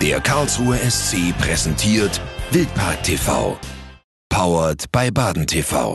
Der Karlsruher SC präsentiert Wildpark TV. Powered by Baden TV.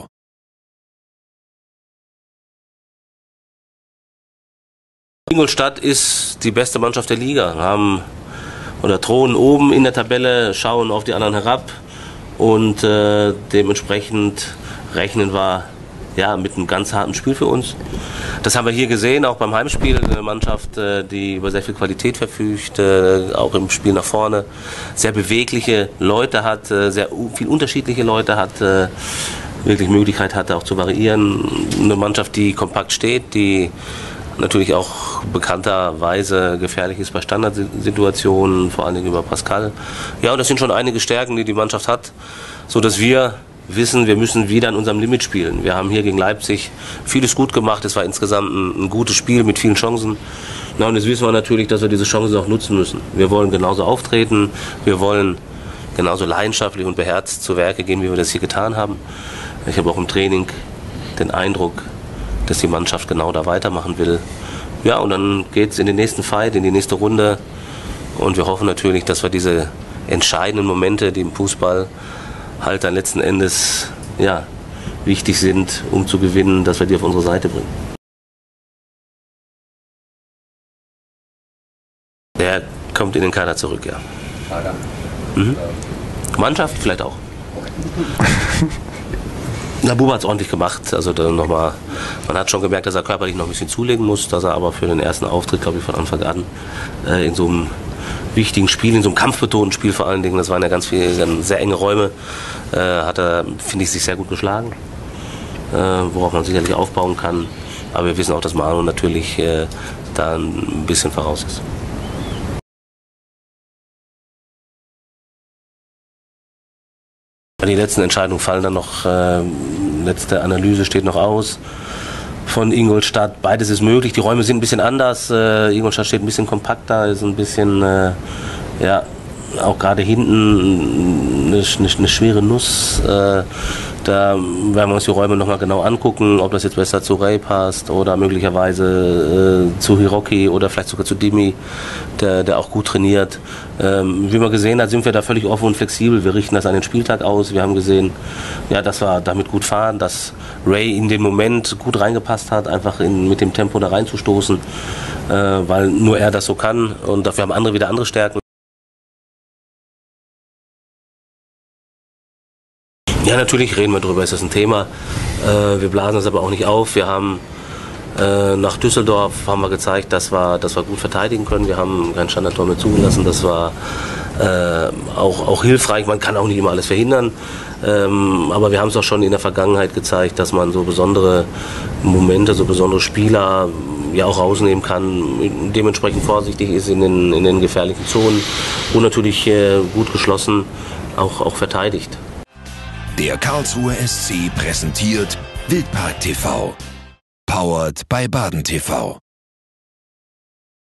Ingolstadt ist die beste Mannschaft der Liga. Wir haben oder thronen oben in der Tabelle, schauen auf die anderen herab und dementsprechend rechnen wir mit einem ganz harten Spiel für uns. Das haben wir hier gesehen, auch beim Heimspiel. Eine Mannschaft, die über sehr viel Qualität verfügt, auch im Spiel nach vorne, sehr bewegliche Leute hat, sehr viel unterschiedliche Leute hat, wirklich Möglichkeit hatte auch zu variieren. Eine Mannschaft, die kompakt steht, die natürlich auch bekannterweise gefährlich ist bei Standardsituationen, vor allen Dingen über Pascal. Ja, und das sind schon einige Stärken, die die Mannschaft hat, sodass wir wissen, wir müssen wieder an unserem Limit spielen. Wir haben hier gegen Leipzig vieles gut gemacht. Es war insgesamt ein gutes Spiel mit vielen Chancen. Na, und jetzt wissen wir natürlich, dass wir diese Chancen auch nutzen müssen. Wir wollen genauso auftreten, wir wollen genauso leidenschaftlich und beherzt zu Werke gehen, wie wir das hier getan haben. Ich habe auch im Training den Eindruck, dass die Mannschaft genau da weitermachen will. Ja, und dann geht es in den nächsten Fight, in die nächste Runde. Und wir hoffen natürlich, dass wir diese entscheidenden Momente, die im Fußball halt dann letzten Endes wichtig sind, um zu gewinnen, dass wir die auf unsere Seite bringen. Der kommt in den Kader zurück, ja. Kader? Mannschaft vielleicht auch. Na, Buba hat es ordentlich gemacht. Also dann man hat schon gemerkt, dass er körperlich noch ein bisschen zulegen muss, dass er aber für den ersten Auftritt, glaube ich, von Anfang an in so einem wichtigen Spiel, in so einem kampfbetonten Spiel vor allen Dingen, das waren ja ganz viele, sehr enge Räume, hat er, finde ich, sich sehr gut geschlagen, worauf man sicherlich aufbauen kann. Aber wir wissen auch, dass Manu natürlich da ein bisschen voraus ist. Die letzten Entscheidungen fallen dann noch, letzte Analyse steht noch aus von Ingolstadt. Beides ist möglich, die Räume sind ein bisschen anders. Ingolstadt steht ein bisschen kompakter, ist ein bisschen, auch gerade hinten eine schwere Nuss. Da werden wir uns die Räume nochmal genau angucken, ob das jetzt besser zu Ray passt oder möglicherweise zu Hiroki oder vielleicht sogar zu Dimi, der auch gut trainiert. Wie man gesehen hat, sind wir da völlig offen und flexibel. Wir richten das an den Spieltag aus. Wir haben gesehen, dass wir damit gut fahren, dass Ray in dem Moment gut reingepasst hat, einfach mit dem Tempo da reinzustoßen, weil nur er das so kann und dafür haben andere wieder andere Stärken. Ja, natürlich reden wir drüber, ist das ein Thema. Wir blasen das aber auch nicht auf. Wir haben nach Düsseldorf haben wir gezeigt, dass wir gut verteidigen können. Wir haben kein Standardtor mehr zugelassen. Das war auch hilfreich. Man kann auch nicht immer alles verhindern. Aber wir haben es auch schon in der Vergangenheit gezeigt, dass man so besondere Momente, so besondere Spieler auch rausnehmen kann. Dementsprechend vorsichtig ist in den gefährlichen Zonen und natürlich gut geschlossen auch verteidigt. Der Karlsruher SC präsentiert Wildpark TV. Powered by Baden TV.